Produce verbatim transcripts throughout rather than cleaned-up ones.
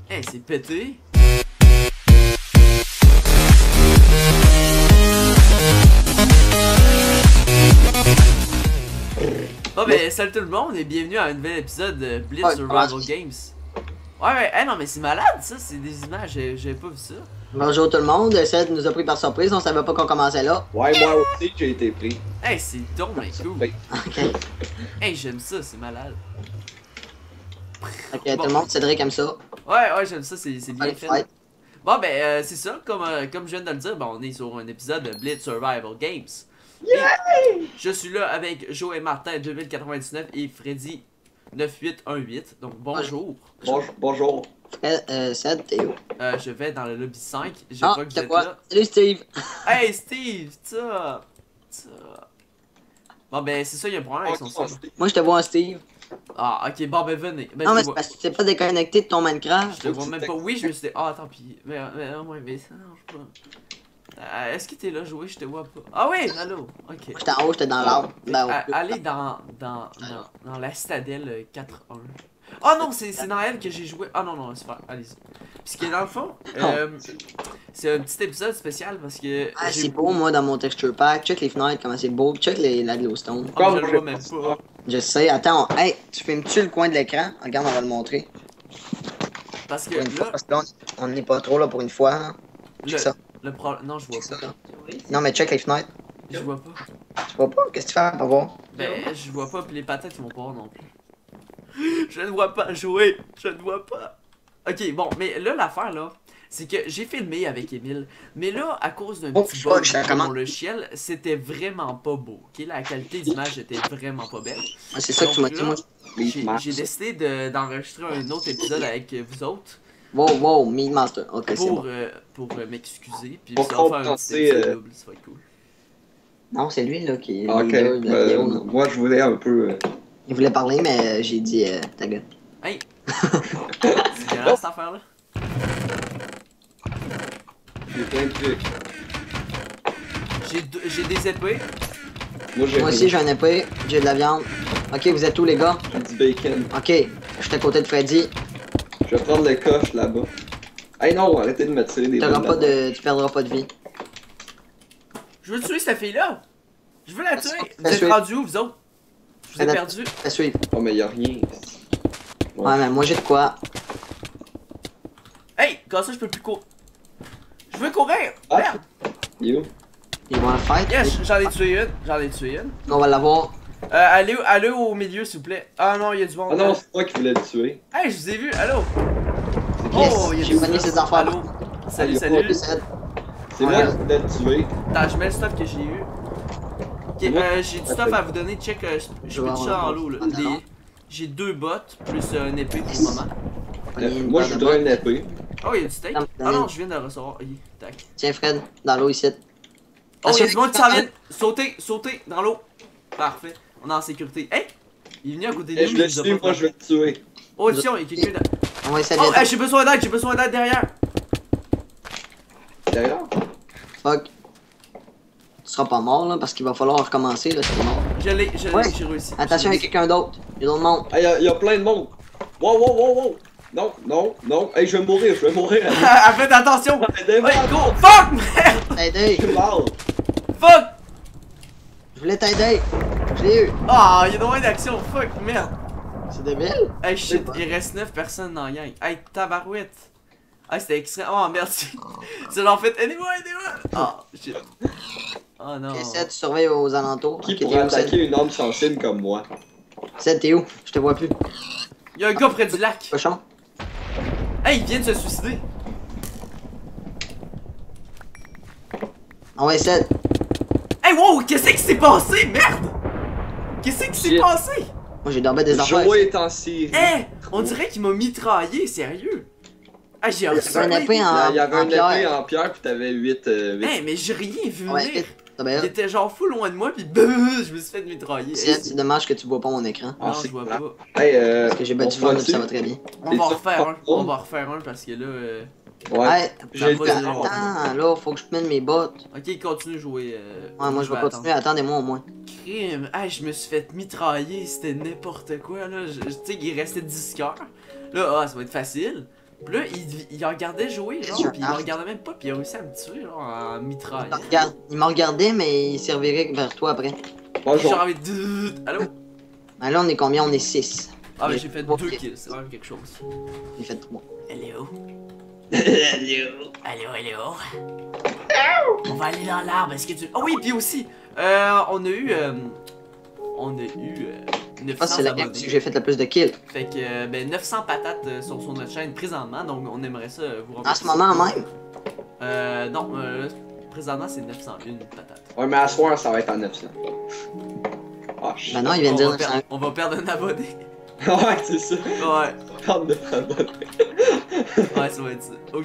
Hey, c'est pété. Bon ben salut tout le monde et bienvenue à un nouvel épisode de Blitz Ouais, Survival ouais. Games. Ouais ouais, hey, non mais c'est malade ça, c'est des images, j'avais pas vu ça. Bonjour tout le monde, Seth nous a pris par surprise, on savait pas qu'on commençait là. Ouais, moi aussi j'ai été pris. Hey, c'est donc bien cool. Ben, Ok, Hey, j'aime ça, c'est malade. ok, tout le monde, Cédric aime ça. Ouais ouais, j'aime ça, c'est c'est bien Allez, fait. fight. Bon ben euh, c'est ça, comme, euh, comme je viens de le dire, ben, on est sur un épisode de Blitz Survival Games. Et je suis là avec Joe Martin deux mille quatre-vingt-dix-neuf et Freddy neuf huit un huit. Donc bonjour. bonjour. bonjour. Fred, euh, Seth, t'es où? Euh, je vais dans le lobby cinq. Je Ah, crois que vous t'as êtes quoi? là. Salut Steve! Hey Steve, ça, ça. Bon ben c'est ça, il y a un problème avec son son. Moi je te vois en Steve. Ah ok, bon ben venez. Ben, Non je mais te c'est vois. parce que tu t'es pas déconnecté de ton Minecraft. Je te vois même pas. Oui, je me suis dit. Ah tant pis. Mais, mais, non, mais, mais ça marche pas. Euh, Est-ce que t'es là joué? Je te vois pas. Ah oui, allô. Ok. Moi j'étais en haut, j'étais dans l'arbre. Ben, Ah, au- allez dans, dans, dans, dans la citadelle quatre un. Oh non, c'est c'est dans elle que j'ai joué. Ah non, non, c'est pas. Allez-y. Puisque dans le fond, euh, c'est un petit épisode spécial parce que. Ah, j'ai- c'est beau moi dans mon texture pack. Check les fenêtres, comment c'est beau. Check les, la glowstone. Ah, mais je le vois même pas. Je sais, attends, on- hey, tu filmes-tu le coin de l'écran? Regarde, on va le montrer. Parce que Pour une fois, là, parce que là, on on n'est pas trop là pour une fois. Hein. le, Check ça. le problème. Non, je vois Check pas. ça. Non mais check les fenêtres. Je vois pas. Tu vois pas? Qu'est-ce que tu fais pour voir? Ben, je vois pas, puis les patates ils vont pas voir non plus. Je ne vois pas jouer, je ne vois pas. Ok, bon, mais là, l'affaire là, c'est que j'ai filmé avec Emile, mais là, à cause d'un Oh, petit fuck, bug je la de commande. mon logiciel, c'était vraiment pas beau. Ok, la qualité d'image était vraiment pas belle. Ah, c'est ça que tu m'as dit, moi. J'ai j'ai décidé de- d'enregistrer un autre épisode avec vous autres Wow, wow, Meat Master. Ok, c'est pour, bon. euh, pour euh, m'excuser, puis Pour ça va faire un petit compenser, épisode euh, double, ça va être cool. Non, c'est lui là qui est le Ok, leader de la euh, vidéo, là. moi je voulais un peu. euh, Il voulait parler, mais euh, j'ai dit euh, ta gueule. Hey! C'est violent cette affaire-là? J'ai plein de trucs. J'ai deux- j'ai des épées. Moi j'ai Moi aussi, j'ai un épée, j'ai de la viande. Ok, vous êtes où les gars? du bacon. Ok, je suis à côté de Freddy. Je vais prendre le coche là-bas. Hey non, arrêtez de me tirer des T'auras balles pas là-bas. de. Tu perdras pas de vie. Je veux tuer cette fille-là! Je veux la tuer! Vous Fais êtes suivre. rendus où, vous autres? Je vous ai Fais perdu. Fais suivre. Oh mais y'a rien. Ouais, mais moi j'ai de quoi. Hey! Comme ça, je peux plus courir. Je veux courir! Ah. Merde! You? Ils vont le fight. Yes! J'en ai tué une. J'en ai tué une. On va l'avoir. Euh, allez, allez au milieu, s'il vous plaît. Ah non, il y a du monde. Ah non, c'est toi qui voulais le tuer. Hey, je vous ai vu. Allô? Yes, Oh, il y a j'ai du pogné stuff. ses affaires. Allô? Salut, Ah, salut. Seth. C'est Ouais. moi qui voulais le tuer. Attends, je mets le stuff que j'ai eu. Ok, euh, j'ai du stuff à vous donner. Check, euh, je je Je mets vais tout ça avoir- en l'eau, là. Attends. Des- J'ai deux bottes, plus euh, une épée pour le Yes. moment. Pogné Euh, une moi paire je de voudrais une bottes. épée. Oh, il y a du steak. Non, Ah non, je viens de le recevoir. Oui, tac. Tiens, Fred, dans l'eau ici. Oh, il y a du monde qui s'en vient. Sautez, sautez dans l'eau. Parfait. On est en sécurité. Hey! Il est venu à côté de Et nous. je il le nous a suis, pas moi je vais le tuer. Oh, tiens, il y a quelqu'un dans. On va essayer Oh, de. hey, j'ai besoin d'aide, j'ai besoin d'aide derrière. Derrière? Fuck. Tu seras pas mort là parce qu'il va falloir recommencer là, c'est mort. Je l'ai, je l'ai, Ouais. j'ai réussi. Attention, il y a quelqu'un d'autre. Il y a d'autres monde. Ah y'a y a plein de monde. Wow, wow, wow, wow. Non, non, non. Hey, je vais mourir, je vais mourir. Ah, faites attention! Aidez-moi. Hey, go! Fuck! Merde! T'aider. Je suis mort. Fuck! Je voulais t'aider. Je l'ai eu. Ah, il y a moins d'action, fuck, merde! C'est débile. Hey shit, il reste neuf personnes dans la gang. Hey, tabarouette! Hey, c'était extrême. Oh merde, c'est genre fait. Aidez-moi, aidez-moi! Ah, shit. Oh non. Essaie de surveiller aux alentours. Qui Ok, t'es pourrait où, Seth? attaquer une âme sensible comme moi? Seth, t'es où? Je te vois plus. Il y a un gars près du lac. Cochon. Hey, il vient de se suicider. On va essayer. Hey, wow, qu'est-ce qui s'est passé? Merde! Qu'est-ce qui s'est Shit. passé? Moi j'ai dormi des affaires. Joe est en Syrie. Hey, on dirait qu'il m'a mitraillé, sérieux. Ah, j'ai Il y avait un reçu. épée en, Il y avait en une épée pierre. en pierre pis t'avais huit. Euh, huit. Hey, mais j'ai rien vu Ouais, venir. t'as bien Il là. était genre fou loin de moi, pis beuh, je me suis fait mitrailler. Seth, c'est dommage que tu vois pas mon écran. Ah, Non, c'est je vois plat. pas. Hey, euh. Parce que j'ai battu on fun va et dessus? ça va très bien. On Et va ça, refaire un. par On contre? va refaire un parce que là. euh, Ouais. Ouais, J'ai pas dit. dit long. attends, là, faut que je mène mes bottes. Ok, continue de jouer. Euh... Ouais, moi je vais attendre. continuer, attendez-moi au moins. Crime! Hey, je me suis fait mitrailler, c'était n'importe quoi là. Je- je- Tu sais, il restait dix cœurs. Là, ah, ça va être facile. Puis là, il, il regardait jouer, genre, Sur puis il me Arc. regardait même pas, puis il a réussi à me tuer, genre, en Il mitraille. m'a regard- il m'a regardé, mais il servirait vers toi après. J'ai Bonjour. envie de... Allô? Ben là, on est combien? On est six. Ah, mais Mais j'ai fait trois deux kills. kills, c'est quand même quelque chose. J'ai fait trois. Hello? Allô. Allô, hello? On va aller dans l'arbre, est-ce que tu... Oh oui, puis aussi, euh, on a eu... euh, on a eu... euh, Je pense neuf que cents c'est la game abonnés. où j'ai fait le plus de kills. Fait que, euh, ben, neuf cents patates euh, sont sur notre chaîne présentement, donc on aimerait ça euh, vous En remercier. ce moment même. Euh, non, euh, présentement c'est neuf cent un patates. Ouais, mais à soir, ça va être en neuf cents. Ah, shit. Ben non, il vient de on, dire va neuf cents. perdre, on va perdre un abonné. Ouais, c'est ça. Ouais, Pardon de abonner. ouais, ça va être ça. Ok.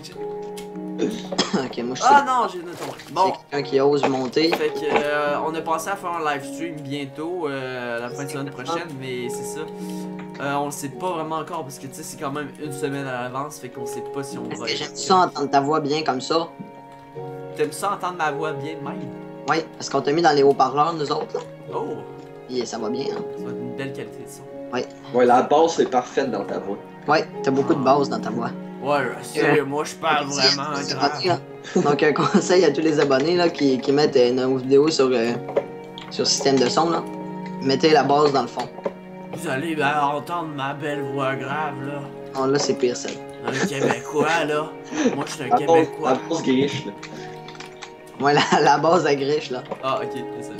Ok, moi je sais. Ah non, j'ai noté. Bon, C'est quelqu'un qui ose monter. fait que, euh, on a pensé à faire un live stream bientôt, euh, la fin de semaine prochaine, mais c'est ça. Euh, on le sait pas vraiment encore parce que tu sais, c'est quand même une semaine à l'avance, fait qu'on sait pas si on Parce va. que être- j'aime ça entendre ta voix bien comme ça. T'aimes ça entendre ma voix bien de même? Oui, parce qu'on t'a mis dans les haut-parleurs, nous autres, là. Oh, Et ça va bien, hein. ça va être une belle qualité de son. Ouais, la base, c'est parfaite dans ta voix. Ouais, t'as beaucoup de base dans ta voix. Ouais, je sais, moi je parle Ok, vraiment c'est grave. abonnés, là. Donc, un conseil à tous les abonnés là, qui, qui mettent euh, nos vidéos sur, euh, sur système de son, là. Mettez la base dans le fond. Vous allez ben, entendre ma belle voix grave là. Non, là, c'est pire, ça. Un Québécois là. Moi je suis un La base, la Québécois. base griche, là. Ouais, la, la base à griche, là. Ah ok, désolé.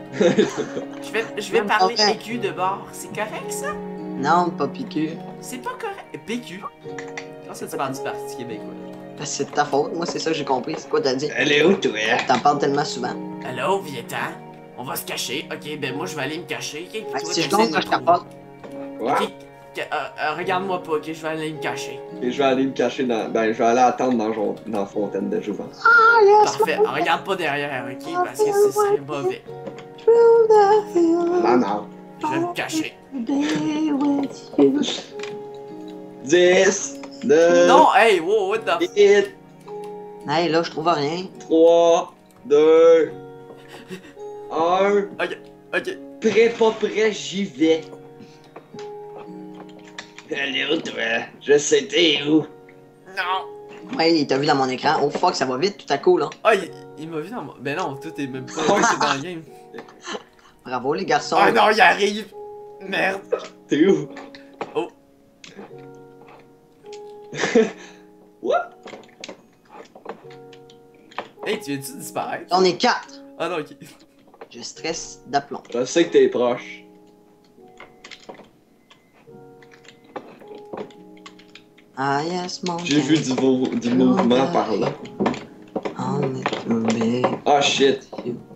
Je vais, je vais Non, parler pas vrai. P Q de bord. C'est correct ça? Non, pas piqûre. C'est pas correct. P Q? Quand ça tu parles du Parti québécois? Parce que c'est de ta faute, moi, c'est ça que j'ai compris. C'est quoi t'as dit? Elle est où, toi? T'en parles tellement souvent. Allô, viens-t'en. On va se cacher. Ok, ben moi je vais aller me cacher. Ok, puis Fait que toi, si je t'essaies compte de que me je trouver. capote, Ouais. Ok, que- euh, euh, regarde-moi pas, ok, je vais aller me cacher. Et je vais aller me cacher dans. Ben, je vais aller attendre dans, Jo- dans Fontaine de Jouvence. Parfait, regarde pas derrière, ok, parce que ce serait mauvais. Non, non. Je vais me cacher. dix, neuf, Non, hey, wow, what the f... huit, hey, là, je trouve rien. trois, deux, un. Ok. Prêt, pas prêt, j'y vais. Elle est où, toi? Je sais, t'es où? Non. Ouais, il t'a vu dans mon écran. Oh fuck, ça va vite tout à coup, là. Ah, il, il m'a vu dans mon... Ben non, tout est même pas c'est dans le game. Bravo, les garçons. Ah non, il arrive. Merde. T'es où? Oh. What? Hey, tu viens-tu disparaître? On est quatre. Ah non, ok. Je stresse d'aplomb. Je sais que t'es proche. Ah yes, mon J'ai vu du, vo- du mouvement par là. On est tombé. Ah shit.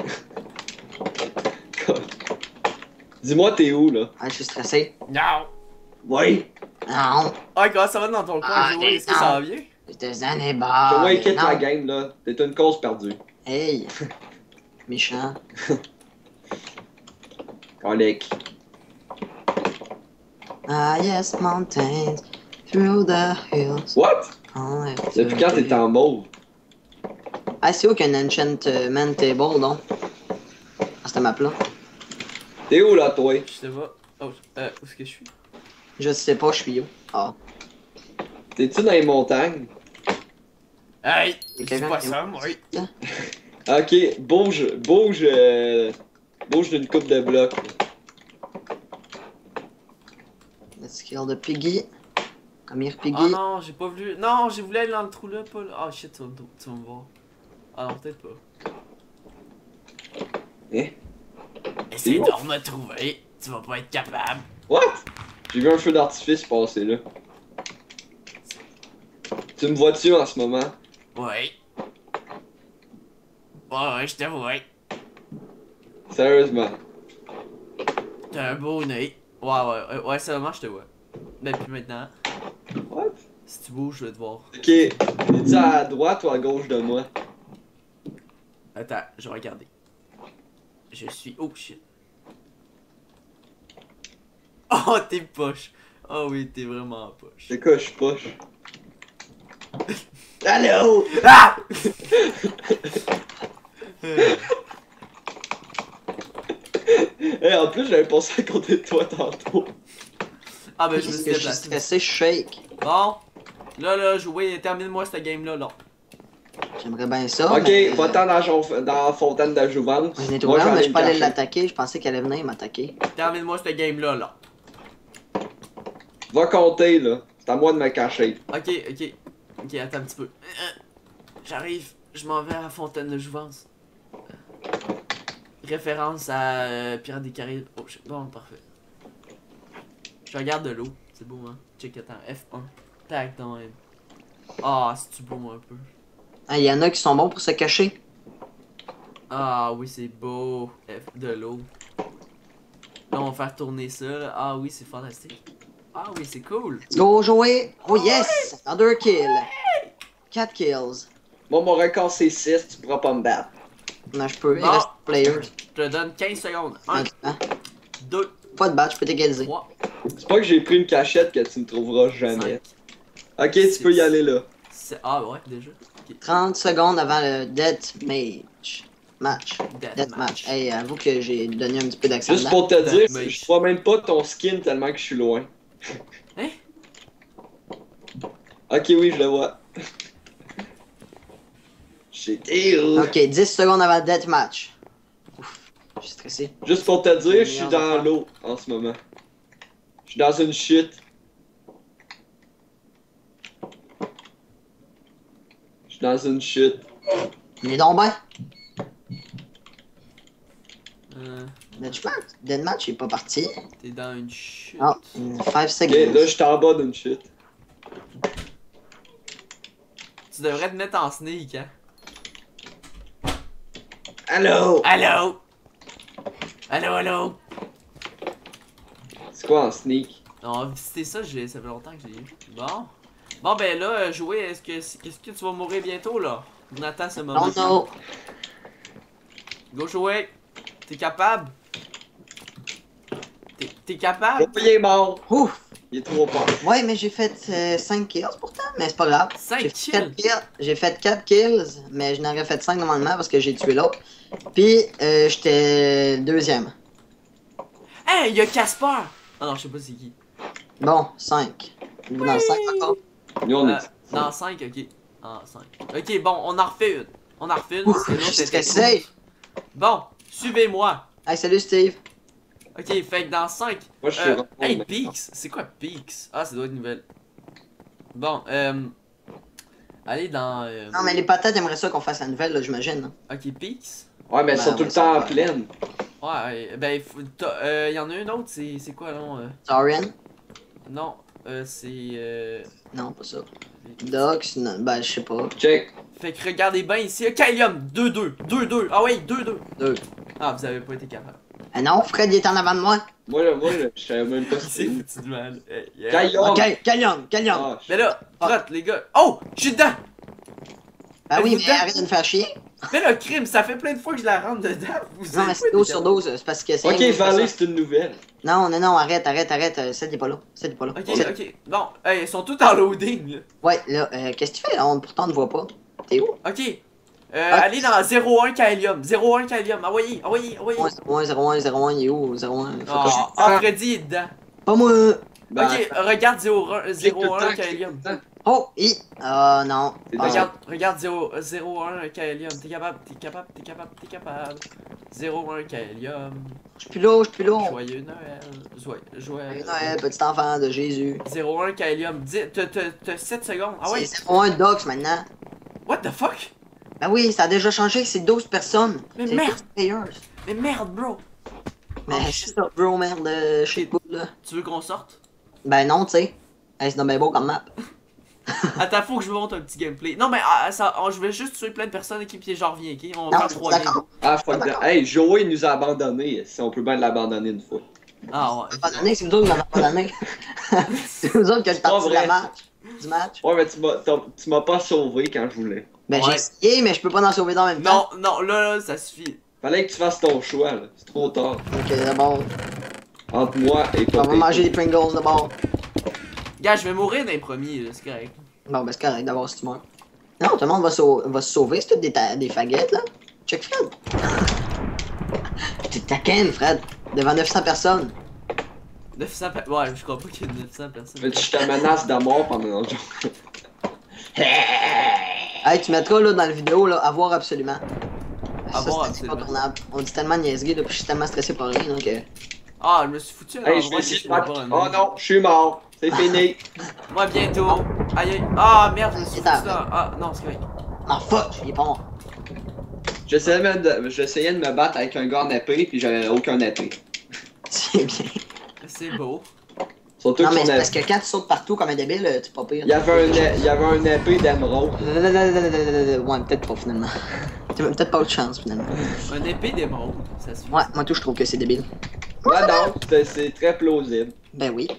Dis-moi t'es où là? Ah, je suis stressé. Non. Oui. Non, Ah, comment ça va dans ton coin, Ah, Joey? Est-ce que non. ça va bien? j'étais années Je bas. vais quitter non. la game là. T'es une cause perdue. Hey. Méchant. Colique. Ah yes, mountains. Through the hills. What? On est Depuis quand t'es en mauve? Ah, c'est où qu'il y a un enchantment table, non? Ah, cette map-là. T'es où là toi? Je sais pas. Oh, euh, où est-ce que je suis? Je sais pas, je suis où. Ah. T'es-tu dans les montagnes? Hey! Il y a Dis quelqu'un pas qui- ça, moi. Ok, bouge, bouge, euh, bouge d'une coupe de blocs. Let's kill the piggy. Come here, piggy. Ah non, j'ai pas voulu. Non, j'ai voulu aller dans le trou là, pas là. Ah shit, tu vas, me- tu vas me voir. Ah non, peut-être pas. Hein? Essaye où? de me trouver. Tu vas pas être capable. What? J'ai vu un feu d'artifice passer là. Tu me vois-tu en ce moment? Ouais. Ouais, ouais, je te vois. Sérieusement. T'as un beau nez. Ouais, ouais, ouais, ouais, seulement je te vois. Mais puis maintenant, What? si tu bouges, je vais te voir. Ok, es-tu à droite ou à gauche de moi? Attends, je vais regarder. Je suis. Oh shit. Oh, t'es poche. Oh oui, t'es vraiment poche. C'est quoi, je suis poche? Allô? Ah! Hey, en plus, j'avais pensé à côté de toi tantôt. Ah ben je me Parce suis que je suis déplacé. stressé, je shake. Bon, Là, là, jouez, termine-moi cette game-là, là. J'aimerais bien ça. Ok, mais... va-t'en dans, Jon- dans la fontaine de Jouvence. Je l'ai Moi, trouvé, j'en mais ai je peux aller caché. l'attaquer. Je pensais qu'elle allait venir m'attaquer. Termine-moi cette game-là, là. Va compter, là. C'est à moi de me cacher. Ok, ok. Ok, attends un petit peu. J'arrive, je m'en vais à Fontaine de Jouvence. Référence à euh, Pirates des Caraïbes. Oh, shit. Bon, parfait. Je regarde de l'eau. C'est beau, hein. Check, attends. F un. Tac, dans même. Ah, c'est-tu beau, un peu. Ah, il y en a qui sont bons pour se cacher. Ah, oui, c'est beau. F de l'eau. Là, on va faire tourner ça, là. Ah, oui, c'est fantastique. Ah, oui, c'est cool. Let's go jouer. Oh yes! Another kill. quatre kills. Moi, mon record, c'est six. Tu pourras pas me battre. Non, je peux. Il Bon. reste players. Je te donne quinze secondes. un, Hein? deux, Pas de batch, je peux t'égaliser. trois, C'est pas que j'ai pris une cachette que tu me trouveras jamais. cinq. Ok, tu peux y aller là. C'est... Ah ouais, déjà. Ok. trente secondes avant le Death Mage. Match. Death Death match. match. Hey, avoue que j'ai donné un petit peu d'accent. Juste dedans. pour te dire, Mais- je vois même pas ton skin tellement que je suis loin. Hein? Ok, oui, je le vois. J'étais où? Ok, dix secondes avant le Death match. Ouf, je suis stressé. Juste pour te dire, je suis dans l'eau en ce moment. Je suis dans une chute. Je suis dans une chute. Il est donc ben. Euh, Death match, Death match, il est pas parti. T'es dans une chute. Ah, five Ok, seconds. là, je suis en bas d'une chute. Tu devrais te mettre en sneak, hein. Allô? Allô? Allô, allô? C'est quoi en sneak? Non, c'était ça, j'ai... ça fait longtemps que j'ai eu. Bon. Bon, ben là, euh, jouer, est-ce que, est-ce que tu vas mourir bientôt, là? On attend ce moment. Oh non. Go jouer. T'es capable? T'es, t'es capable? Il est mort. Ouf. Il est trop fort. Ouais, mais j'ai fait euh, cinq kills pourtant, mais c'est pas grave. cinq J'ai fait kills? quatre kills. J'ai fait quatre kills, mais je n'aurais fait cinq normalement parce que j'ai tué l'autre. Puis, euh, j'étais deuxième. Hey, il y a Casper! Ah non, je sais pas c'est qui. Bon, cinq. Dans le cinq encore. Nous, on Euh, est. dans cinq, ok. Ah, cinq. Ok, bon, on en refait une. On en refait une. Ouf, parce que l'autre je suis était stressé. cool. Bon, suivez-moi. Hey, salut Steve. Ok, fait que dans cinq. Moi, je suis Euh, rentré hey, maintenant. Peaks. C'est quoi Peaks? Ah, ça doit être une nouvelle. Bon, euh. Allez dans. Euh, Non, mais les patates aimeraient ça qu'on fasse la nouvelle, là, j'imagine. hein. Ok, Peaks. Ouais, mais elles Ben, sont tout ouais, le ça temps en va. pleine. Ouais, ben, faut- t'as- euh, y en a une autre, c'est c'est quoi, non? euh, Saurian? Non, euh, c'est. Euh... Non, pas ça. Dox? Non, ben, je sais pas. Check. Fait que regardez bien ici, Kalium, deux deux, deux deux, ah oui, deux deux. Deux. Ah, vous avez pas été capable. Ah non, Fred, il est en avant de moi. Moi, là, moi, là, je savais même pas Il si s'est c'est où. foutu de mal. Eh, yeah. Kalium. Ok, Calion, Calion. Ah, je- Mais là, frotte, les gars. Oh, je suis dedans. Ben oui, vous mais dedans? arrête de me faire chier. Mais le crime, ça fait plein de fois que je la rentre dedans. Vous Non, avez mais pas c'est été dos sur capable. dos, c'est parce que c'est. Ok, rien que Valley, ça. c'est une nouvelle. Non, non, non, arrête, arrête, arrête. euh, Celle n'est pas là. Celle n'est pas là. Ok, Celle- ok. Bon, hey, ils sont tous en loading. Là. Ouais, là, euh, qu'est-ce que tu fais là? On, pourtant, on ne voit pas. T'es où? Ok. Euh, Ah. allez dans zéro un Kalium. zéro un Kalium. Envoyez, envoyez, envoyez. Ouais, zéro un, zéro un, zéro un, il est où? zéro un. Faut Ah, que je- ah, Freddy est dedans. Pas moi! Ben, Ok, regarde zéro un, clique tout zéro le un temps, clique Kalium. tout le temps. Oh! I! Ah non. C'est Ah, Regarde, regarde zéro, zéro un Kalium. T'es capable, t'es capable, t'es capable, t'es capable. zéro un Kalium. Je suis plus là, je suis plus là. Joyeux Noël. Joyeux, joyeux Noël, petit enfant de Jésus. zéro un Kalium. Dis- T'as t'as- t'as sept secondes. Ah ouais? C'est zéro un Dox maintenant. What the fuck? Ben oui, ça a déjà changé, c'est douze personnes. Mais C'est merde. douze players. Mais merde, bro. Mais Oh, c'est ça, bro, merde, euh, shit cool là. Tu veux qu'on sorte? Ben non, tu sais. Hey, c'est donc bien beau comme map. Attends, faut que je vous montre un petit gameplay. Non, mais ah, ça, oh, je vais juste tuer plein de personnes et puis j'en reviens, ok? On va Non, faire je suis trois games. d'accord. Ah, fuck Ah, that. Hey, Joey nous a abandonnés. Si on peut bien l'abandonner une fois. Ah ouais. Abandonné, c'est vous autres qui m'en abandonné. C'est vous autres qui êtes pas partis de vrai. la match. Du match. Ouais, mais tu m'as t'as- tu m'as pas sauvé quand je voulais. Ben Ouais. j'ai essayé, mais je peux pas en sauver dans en même temps. Non, non, là, là, ça suffit. Fallait que tu fasses ton choix, là. C'est trop tard. Ok, d'abord, Entre moi et on toi. va manger des Pringles d'abord. Gars, je vais mourir dans les premiers, là, c'est correct. Bon, ben c'est correct d'abord si tu meurs. Non, tout le monde va, sau- va se sauver, c'est toutes des, ta- des faguettes là. Check Fred. T'es taquin, Fred. Devant neuf cents personnes. neuf cents pe- Ouais, je crois pas qu'il y ait neuf cents personnes. Mais tu te menaces de mort pendant un jour. Hey, tu mettras là dans la vidéo, là, à voir absolument. À Ça, voir c'est absolument. incontournable. On dit tellement de niaiseries, là, puis je suis tellement stressé par rien, donc... Euh... Ah, je me suis foutu à Hey, je l'endroit vais que essayer je de pouvais battre. pas Oh revenir. non, je suis mort. C'est fini. Moi, bientôt. Aïe, aïe. Ah, merde, je me suis C'est foutu tard. dans... Ah, non, c'est correct. Ah, fuck! Il est pas mort. J'essayais de, j'essayais de me battre avec un gars en épée, puis j'avais aucun épée. C'est bien. C'est beau. Surtout Non, que mais son c'est épée- parce que quand tu sautes partout comme un débile, euh, c'est pas pire. il y avait un, il y avait un épée d'émeraude. Ouais, peut-être pas finalement. T'as peut-être pas eu de chance finalement. Un épée d'émeraude, ça se fait. Ouais, moi tout, je trouve que c'est débile. Ah non, c'est c'est très plausible. Ben oui.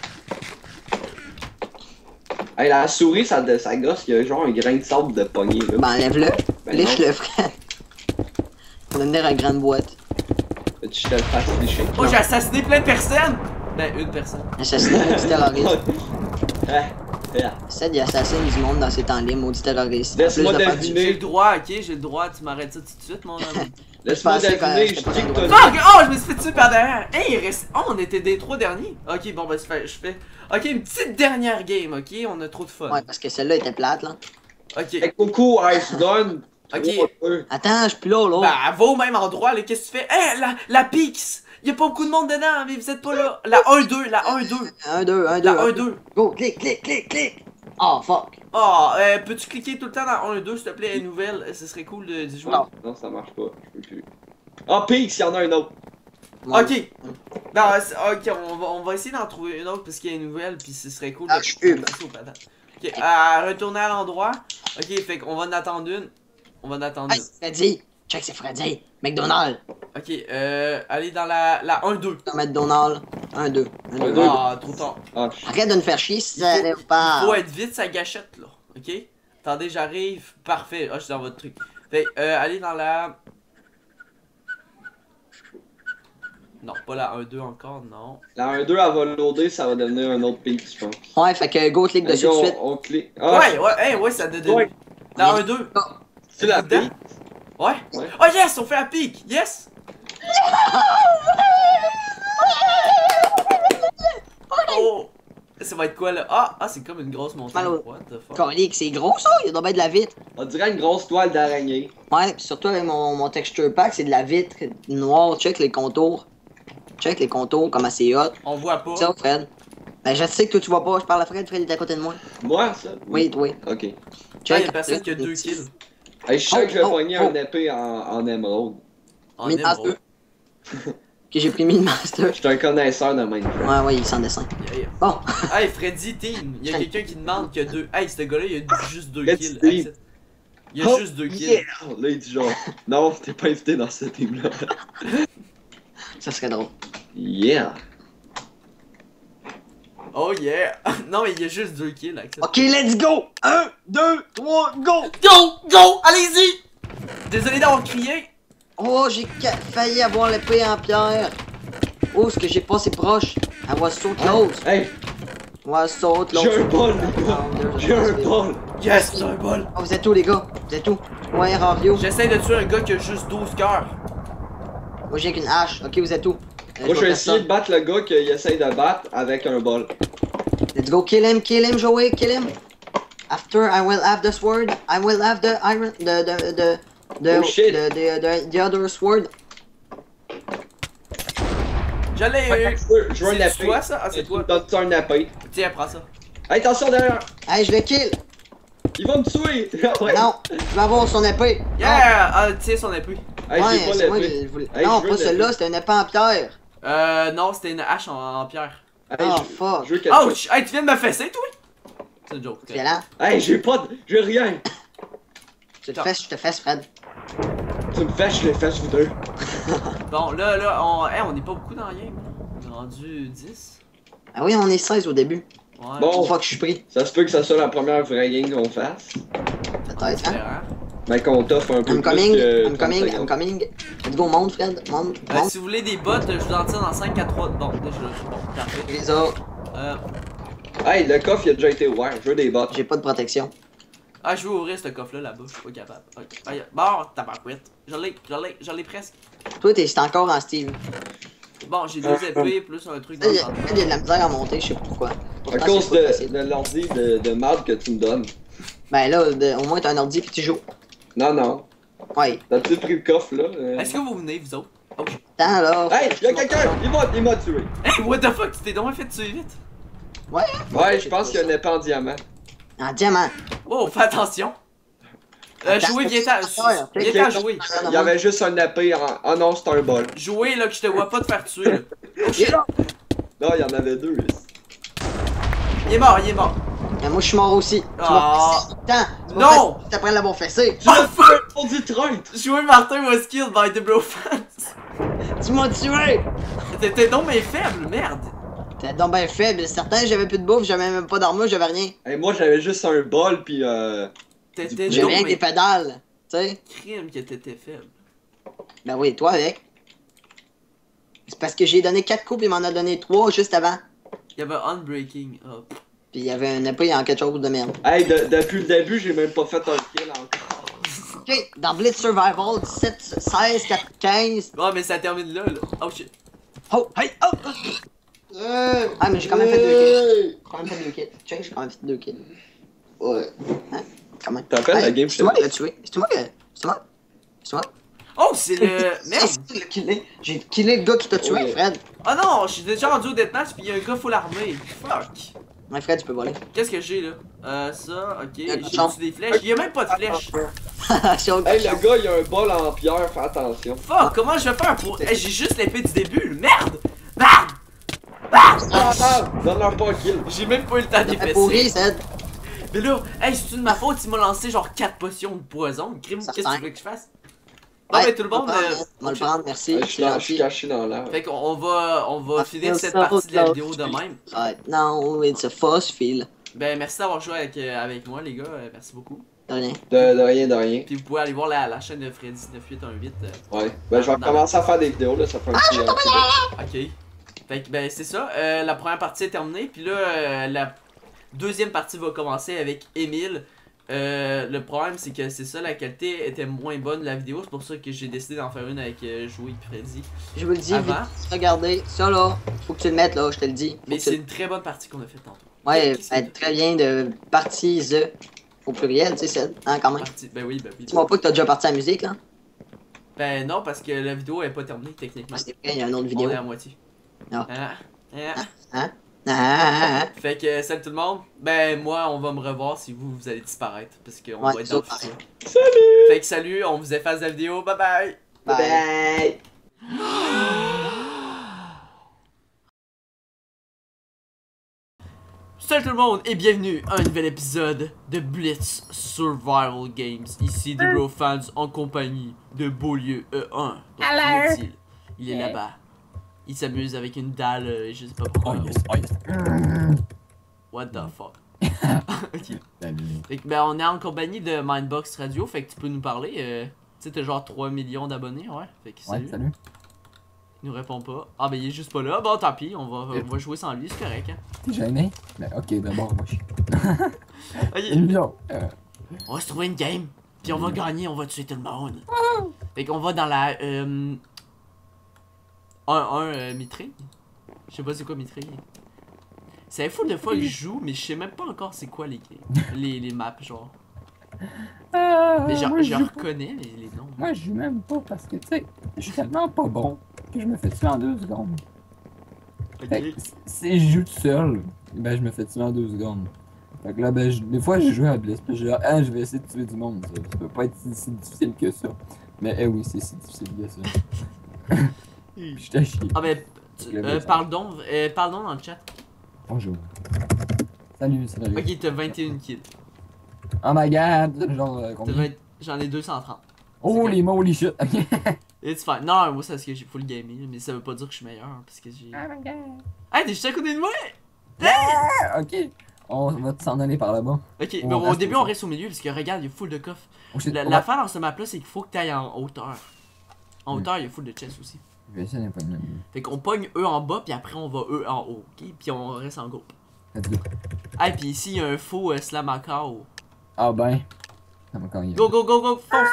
Hey, la souris, ça, ça gosse, il y a genre un grain de sable de poignée là. Ben enlève-le. Ben Liche-le, frère. On va venir à une grande boîte. Veux-tu que je te le fasse licher? Oh, j'ai assassiné plein de personnes! Ben, une personne. Assassiner un maudit terroriste. Ah, ah. C'est il assassine du monde dans ses temps libres, maudit terroriste. Laisse-moi En plus de faire du- deviner. J'ai le droit, ok? J'ai le droit, tu m'arrêtes ça tout de suite, mon ami. Laisse-moi pensais quand- deviner, je j'étais dis pas que dans le t'as Fuck! Oh, je me suis fait tuer par derrière! Hey, il reste... Oh, on était des trois derniers. Ok, bon, ben, je fais... je fais... Ok, une petite dernière game, ok? On a trop de fun. Ouais, parce que celle-là était plate, là. Ok. Hey, coucou, Ice Done. Ok. Attends, je suis plus là, là. Ben, elle va au même endroit, là. Qu'est-ce que tu fais? Hey, la, la Pix! Y'a pas beaucoup de monde dedans, mais vous êtes pas là. La un deux, la un deux. un, deux, un, deux. La un deux. Go, clic, clic, clic, clic. Oh, fuck. Oh, euh, peux-tu cliquer tout le temps dans un deux, s'il te plaît, une nouvelle? Euh, Ce serait cool de- d'y jouer. Non. Non, ça marche pas, je peux plus. Ah, Pix, il y en a un autre. Ouais. Ok. Non, c'est- ok, on va, on va essayer d'en trouver une autre parce qu'il y a une nouvelle, puis ce serait cool Ah, de je suis passer au patin. Ok, euh, retourner à l'endroit. Ok, fait qu'on va en attendre une. On va en attendre Hey, une. c'est Freddy. Check, c'est Freddy. McDonald's. Ok, euh, aller dans la, la un deux. Dans McDonald's. un, deux. un, deux. deux. Ah, trop tard. Ah, je- Arrête de nous faire chier si Il ça faut- allait pas. Faut être vite, sa gâchette, là. Ok? Attendez, j'arrive. Parfait. Ah, je suis dans votre truc. Fait, euh, aller dans la... Non, pas la un deux encore, non. La un deux, elle va loader, ça va devenir un autre Pix, je pense. Ouais, fait que go, clique dessus Ok, tout de on, suite. on clique. Ah, Ouais, ouais, hey, ouais, ça donne... Ouais. La un deux. c'est la dedans? Pix. Ouais. Ouais. Oh yes, on fait la pique. Yes. Oh. Ça va être quoi, là? Ah, ah c'est comme une grosse montagne. Malo. What the fuck? Colique, c'est gros ça, il doit bien de la vitre. On dirait une grosse toile d'araignée. Ouais, pis surtout avec mon, mon texture pack, c'est de la vitre noire. Check les contours. Check les contours, comme c'est hot. On voit pas. Ça, Fred. Ben, je sais que toi tu vois pas, je parle à Fred, Fred est à côté de moi. Moi, ça? Oui, oui. Ok. Hey, Ah, Check. y'a personne qui a deux kills. je sais que je vais Oh, oh, pogner oh. un épée en, en émeraude. En Mine émeraude. master. Que j'ai pris mille master. Je suis un connaisseur de Minecraft. Ouais, ouais, il s'en dessin. Yeah, yeah. Bon. Hey Freddy Team, y'a quelqu'un qui demande qu'il y a deux. Hey, ce gars-là, il a juste deux Freddy kills. Team. Hey, c'est- il y a Oh, juste deux kills. yeah! Là, il dit genre, non, t'es pas invité dans ce team-là. Ça serait drôle. Yeah! Oh yeah! Non, mais il y a juste deux kills, Axel. Ok, let's go! un, deux, trois, go! Go! Go! Allez-y! Désolé d'avoir crié. Oh, j'ai ca- failli avoir l'épée en pierre. Oh, ce que j'ai passé proche. I was so close. Hey, I was so close. j'ai un bol, les gars! Oh, there's a J'ai un possibility. bol! Yes, j'ai un bol. Oh, vous êtes où, les gars? Vous êtes où? Ouais, Rario. J'essaie de tuer un gars qui a juste douze cœurs. Moi, j'ai qu'une hache. Ok, vous êtes où? Euh, Moi, je vois vais essayer de battre le gars qui essaye de battre avec un bol. personne. Let's go, kill him, kill him, Joey, kill him. After, I will have the sword. I will have the iron, the, the, the, the, Oh, shit. the, the, the, the other sword. J'allais Fait eu. que je veux- je veux un C'est épée. toi ça? Ah, c'est toi. Donne-toi un épée. Tiens, prends ça. Hey, attention derrière! Hey, je le kill. Il va me tuer! Ouais. Non, je vais avoir son épée. Yeah! Ah, tiens son épée. Hey, Ouais, j'ai pas c'est moi l'épée. qui voulais. Hey, non, je veux pas une celle-là, épée. c'était une épée en pierre. Euh, non, c'était une hache en, en pierre. Hey, Oh, je- fuck. Je veux quelque chose. Ouch! Hey, tu viens de me fesser, toi? C'est une joke. ok. Violent. Hey, j'ai pas de. J'ai rien! Je te fesse, je te fesse, Fred. Tu me fais, je les fais, vous deux. Bon, là, là, on, hey, on est pas beaucoup dans le game. On est rendu dix. Ah oui, on est seize au début. Ouais. Bon. Une fois que je suis pris. Ça se peut que ça soit la première vraie game qu'on fasse. Peut-être, hein. Différent. Mais qu'on t'offre un peu I'm plus coming, que I'm trente coming, I'm secondes. coming. Let's go, monte, Fred. Monte, Euh, monte. si vous voulez des bots, je vous en tire dans cinq, quatre, trois. Bon, déjà, bon, parfait. Les a. Euh, Hey, le coffre il a déjà été ouvert, je veux des bottes. J'ai pas de protection. ah, je veux ouvrir ce coffre-là là-bas, je suis pas capable. Ok. Aïe, bon, tabarouette. Je l'ai, je l'ai, je l'ai presque. Toi, t'es c'est encore en style. Bon, j'ai deux épées plus un truc dans Il le y, a, ventre. il y a de la misère à monter, je sais pas pourquoi. À Pourtant, cause c'est pas de, facile. de l'ordi de, de marde que tu me donnes. Ben là, de- au moins t'as un ordi pis tu joues. Non, non. Ouais. T'as-tu pris le coffre, là? Euh... Est-ce que vous venez, vous autres? Oh shit. Attends là. Hey, y'a quelqu'un! Il m'a il m'a tué. Hey, what the fuck? Tu t'es donc fait tuer vite? Ouais. Ouais, je pense qu'il y a un épée en diamant. En diamant. Oh, fais attention! Euh, Attends, jouer, viens-t'en. attends, Viens-t'en jouer. Il y avait juste un épée en... Oh non, c'est un bol. Jouer là, que je te vois pas te faire tuer là. Oh shit! Non, il y en avait deux. Là. Il est mort, il est mort. Et moi je suis mort aussi. Tu Ah. m'as fessé. Attends. tu m'as Non. fessé Après l'avoir fessé. Tu l'as fait pour du traître! Jouer Martin was killed by the blow fans. Tu m'as tué. T'étais donc mais faible, merde. T'es donc ben faible. Certain, j'avais plus de bouffe, j'avais même pas d'armure, j'avais rien. Hey, moi, j'avais juste un bol, pis euh... T'étais J'ai donc rien que des mais pédales. Tu sais. crime que t'étais faible. Ben oui, toi avec. C'est parce que j'ai donné quatre coups pis il m'en a donné trois juste avant. Il y avait Unbreaking. Oh. Pis il y avait un épée en quelque chose de merde. Hey, de- depuis le début, j'ai même pas fait un kill encore. Ok, dans Blitz Survival, dix-sept, seize, quatre, quinze. Oh, mais ça termine là, là. Oh shit. Oh, hey, oh! Hey, Ah, mais j'ai quand même fait deux kills. hey. J'ai quand même fait deux kills. Check, j'ai quand même fait deux kills. Ouais. Hein? Comment? T'appelles la game, C'est moi qui l'ai tué. C'est moi qui C'est moi. C'est moi. Oh, c'est le. Merde! C'est le killé. J'ai killé le gars qui t'a tué, Ouais. Fred. Oh non, je suis déjà rendu au deathmatch pis il y a un gars full armé. Fuck. Ouais, Fred, tu peux voler. Qu'est-ce que j'ai là? Euh, ça, ok. Un J'ai cochon. des flèches. Il y a même pas de flèches. C'est au Hey, cochon. le gars, il a un bol en pierre, fais attention. Fuck, comment je vais faire pour. Hey, j'ai juste l'épée du début, merde! Merde! Merde! Ah, ah, donne-leur pas un kill. J'ai même pas eu le temps d'y T'es pourri, fesser. Ced. Mais là, hey, c'est de ma faute, il m'a lancé genre quatre potions de poison. Crime, Ça qu'est-ce que tu sert. veux que je fasse? Non, mais tout le monde. euh, On va le prendre, merci. Hey, je suis C'est dans- je suis gentil. caché dans l'air. Fait qu'on on va, on va Ah, finir ça, cette ça, partie de la ça, vidéo de même. Ouais, non, it's a false feel. Ben, merci d'avoir joué avec, euh, avec moi, les gars. euh, merci beaucoup. De rien. De, de rien, de rien. Puis vous pouvez aller voir la, la chaîne de Freddy neuf huit un huit. euh, Ouais. Ben, je vais recommencer à faire des vidéos, là, ça fait un petit... un petit bout. Ok. Fait que, ben, c'est ça. euh, la première partie est terminée. Puis là, euh, la deuxième partie va commencer avec Emile. Euh, le problème, c'est que c'est ça, la qualité était moins bonne de la vidéo. C'est pour ça que j'ai décidé d'en faire une avec euh, Joey et Freddy. Je vous le dis, Avant. vite, regardez, ça là, faut que tu le mettes là, je te le dis. Faut Mais que tu c'est le- une très bonne partie qu'on a faite tantôt. Ouais, Qui c'est? ben, très bien de partie The au pluriel, tu sais, Ced, hein, quand même. Partie- Ben oui, ben oui. Dis-moi pas que t'as déjà parti à la musique, là. Ben non, parce que la vidéo est pas terminée techniquement. Ah, c'est vrai, il y a une autre On vidéo. est à moitié. Ah. Ah, ah. Ah, ah, ah. Fait que salut tout le monde. Ben moi on va me revoir si vous vous allez disparaître parce qu'on Ouais, va être nous dans le autres, futur. Salut! Fait que salut, on vous efface la vidéo. Bye bye. Bye. Bye! Salut tout le monde et bienvenue à un nouvel épisode de Blitz Survival Games. Ici des Bro Fans en compagnie de Beaulieu E un. Donc, où est-il? Il est là-bas. Il s'amuse avec une dalle, euh, je sais pas pourquoi. Oh yes, oh yes. What the fuck. Ok. Salut. Fait que, ben, on est en compagnie de Mindbox Radio, fait que tu peux nous parler. Euh, tu sais, t'as genre trois millions d'abonnés, ouais. Fait que salut. Ouais, salut. Il nous répond pas. Ah, ben il est juste pas là. Bon, tant pis, on va, on va jouer sans lui, c'est correct. Hein. T'es gêné? Ben ok, d'abord, moi je suis. Ok. Million. Euh, On va se trouver une game, puis on va gagner, on va tuer tout le monde. Fait qu'on va dans la. Euh, un un euh, Mitré. Je sais pas c'est quoi Mitré. C'est fou de fois que je joue, mais je sais même pas encore c'est quoi les, les, les maps, genre. ah, Mais genre, moi, je je joue pas. reconnais les, les noms. Moi je joue même pas parce que tu sais, je suis tellement pas bon que je me fais tuer en deux secondes. Fait que Ok. si je joue tout seul, ben je me fais tuer en deux secondes. Fait que là, ben je- des fois je joue à Bliss, puis je dis ah je vais essayer de tuer du monde, ça, ça peut pas être si, si difficile que ça. Mais eh oui, c'est si difficile que ça. Puis je t'ai chié. Ah ben, tu- Le euh, message. parle donc, euh, parle donc dans le chat. Bonjour. Salut, salut. Ok, t'as vingt et un kills. Oh my god, genre euh, T'as combien? vingt- J'en ai deux cent trente. Oh les mots, holy shit. Ok. It's fine. Non, moi c'est parce que j'ai full gaming, mais ça veut pas dire que je suis meilleur, parce que j'ai... Oh my god. Hey, t'es juste à côté de moi! Ah, ok. On va s'en aller par là-bas. Ok, On mais au reste début au on fond. reste au milieu, parce que regarde, il y a full de coffres. Oh, shit, La- on va- L'affaire dans ce map là, c'est qu'il faut que t'ailles en hauteur. En Hmm. hauteur, il y a full de chests aussi. Je vais essayer d'un point de vue. Fait qu'on pogne eux en bas, puis après on va eux en haut, ok? Puis on reste en groupe. Let's go. Ah, puis ici il y a un faux euh, slam à K O. Ah ben. Ça m'a cogné. Go, go, go, go, fonce!